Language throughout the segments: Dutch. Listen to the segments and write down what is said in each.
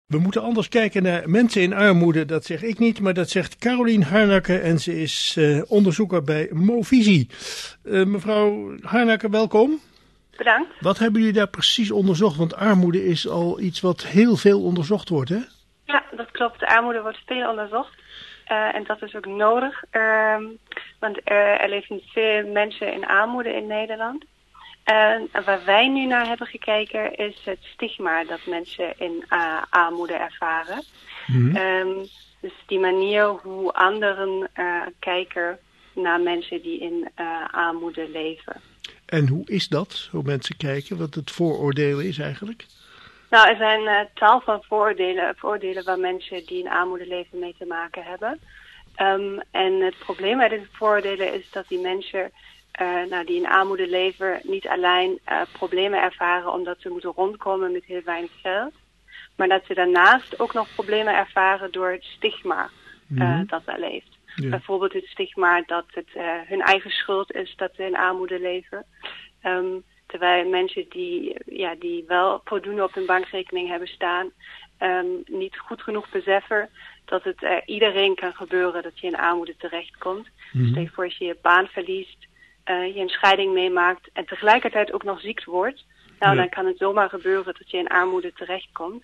We moeten anders kijken naar mensen in armoede, dat zeg ik niet, maar dat zegt Carolien Harnakke en ze is onderzoeker bij Movisie. Mevrouw Harnakke, welkom. Bedankt. Wat hebben jullie daar precies onderzocht? Want armoede is al iets wat heel veel onderzocht wordt, hè? Ja, dat klopt. De armoede wordt veel onderzocht. En dat is ook nodig, want er leven veel mensen in armoede in Nederland. En waar wij nu naar hebben gekeken is het stigma dat mensen in armoede ervaren. Dus die manier hoe anderen kijken naar mensen die in armoede leven. En hoe is dat, hoe mensen kijken, wat het vooroordeel is eigenlijk? Nou, er zijn tal van vooroordelen waar mensen die in armoede leven mee te maken hebben. En het probleem met deze vooroordelen is dat die mensen die in armoede leven niet alleen problemen ervaren omdat ze moeten rondkomen met heel weinig geld. Maar dat ze daarnaast ook nog problemen ervaren door het stigma dat er leeft. Ja. Bijvoorbeeld het stigma dat het hun eigen schuld is dat ze in armoede leven. Terwijl mensen die wel voldoende op hun bankrekening hebben staan, niet goed genoeg beseffen dat het iedereen kan gebeuren dat je in armoede terechtkomt. Stel je voor als je je baan verliest, je een scheiding meemaakt en tegelijkertijd ook nog ziek wordt. Dan kan het zomaar gebeuren dat je in armoede terechtkomt.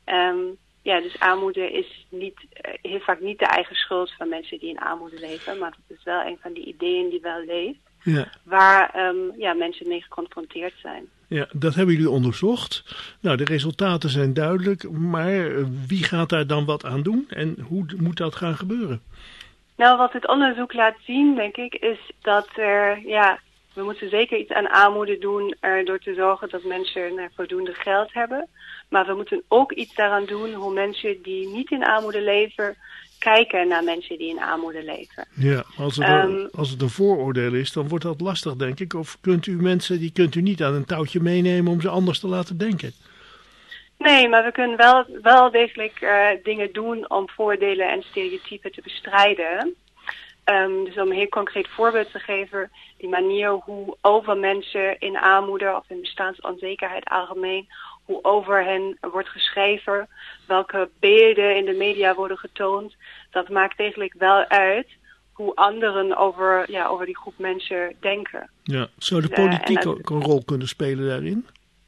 Dus armoede is heel vaak niet de eigen schuld van mensen die in armoede leven, maar het is wel een van die ideeën die wel leeft. Ja. Waar mensen mee geconfronteerd zijn. Ja, dat hebben jullie onderzocht. Nou, de resultaten zijn duidelijk, maar wie gaat daar dan wat aan doen en hoe moet dat gaan gebeuren? Nou, wat het onderzoek laat zien, denk ik, is dat we moeten zeker iets aan armoede doen door te zorgen dat mensen voldoende geld hebben. Maar we moeten ook iets daaraan doen hoe mensen die niet in armoede leven kijken naar mensen die in armoede leven. Ja, als het een vooroordeel is, dan wordt dat lastig, denk ik. Of kunt u niet aan een touwtje meenemen om ze anders te laten denken? Nee, maar we kunnen wel degelijk dingen doen om voordelen en stereotypen te bestrijden. Dus om een heel concreet voorbeeld te geven, die manier hoe over mensen in armoede of in bestaansonzekerheid algemeen, hoe over hen wordt geschreven, welke beelden in de media worden getoond, dat maakt eigenlijk wel uit hoe anderen over die groep mensen denken. Ja, zou de politiek ook een rol kunnen spelen daarin?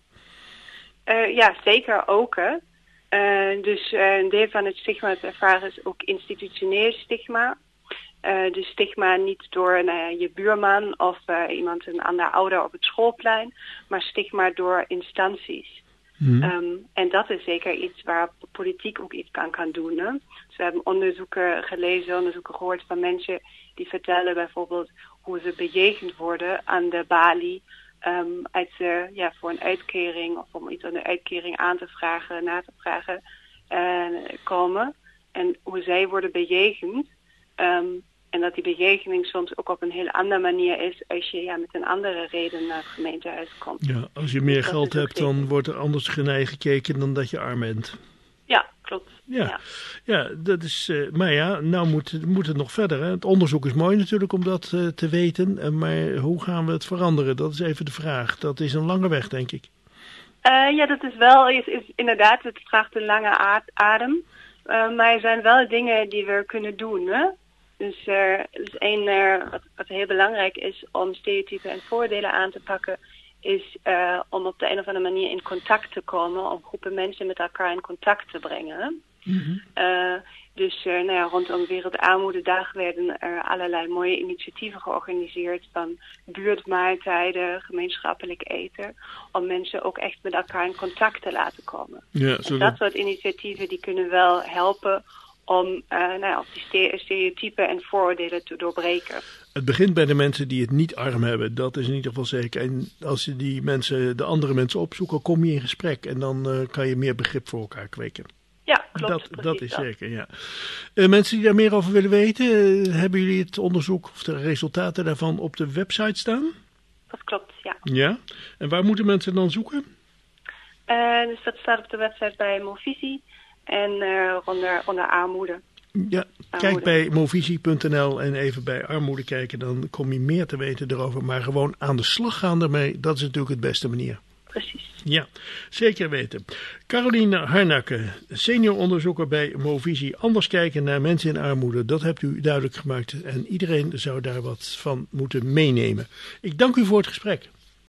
Ja, zeker ook. Dus een deel van het stigma te ervaren is ook institutioneel stigma. Dus stigma niet door je buurman of een ander ouder op het schoolplein, maar stigma door instanties. En dat is zeker iets waar politiek ook iets aan kan doen. Hè? Dus we hebben onderzoeken gehoord van mensen die vertellen bijvoorbeeld hoe ze bejegend worden aan de balie als ze voor een uitkering of om iets aan de uitkering na te vragen komen. En hoe zij worden bejegend. En dat die bejegening soms ook op een heel andere manier is als je met een andere reden naar het gemeentehuis komt. Ja, als je meer geld hebt, dan wordt er anders naar gekeken dan dat je arm bent. Ja, klopt. Ja, dat is. Maar ja, nou moet het nog verder. Hè? Het onderzoek is mooi natuurlijk om dat te weten. Maar hoe gaan we het veranderen? Dat is even de vraag. Dat is een lange weg, denk ik. Dat is wel. Is inderdaad, het vraagt een lange adem. Maar er zijn wel dingen die we kunnen doen. Hè? Dus wat heel belangrijk is om stereotypen en voordelen aan te pakken, is om op de een of andere manier in contact te komen, om groepen mensen met elkaar in contact te brengen. Rondom Wereldarmoededag werden er allerlei mooie initiatieven georganiseerd van buurtmaaltijden, gemeenschappelijk eten, om mensen ook echt met elkaar in contact te laten komen. Ja, dat soort initiatieven die kunnen wel helpen om die stereotypen en vooroordelen te doorbreken. Het begint bij de mensen die het niet arm hebben, dat is in ieder geval zeker. En als je de andere mensen opzoekt, kom je in gesprek en dan kan je meer begrip voor elkaar kweken. Ja, klopt. Dat is zeker, ja. Mensen die daar meer over willen weten, hebben jullie het onderzoek of de resultaten daarvan op de website staan? Dat klopt, ja. Ja, en waar moeten mensen dan zoeken? Dus dat staat op de website bij Movisie en onder armoede. Ja, kijk bij movisie.nl en even bij armoede kijken, dan kom je meer te weten erover. Maar gewoon aan de slag gaan ermee, dat is natuurlijk het beste manier. precies. Ja, zeker weten. Caroline Harnakke, senior onderzoeker bij Movisie. Anders kijken naar mensen in armoede, dat hebt u duidelijk gemaakt. En iedereen zou daar wat van moeten meenemen. Ik dank u voor het gesprek.